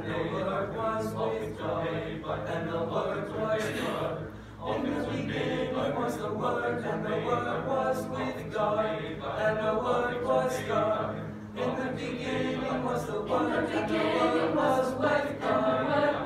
the Word was with God, and the Word was God. In the beginning was the Word, and the Word was with God, and the Word was God. In the beginning was the Word, and the Word was with God.